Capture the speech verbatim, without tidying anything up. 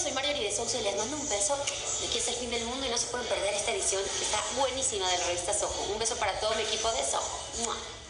soy Marjorie de Sousa y les mando un beso. Aquí es el fin del mundo y no se pueden perder esta edición que está buenísima de la revista Soho. Un beso para todo mi equipo de Soho. ¡Mua!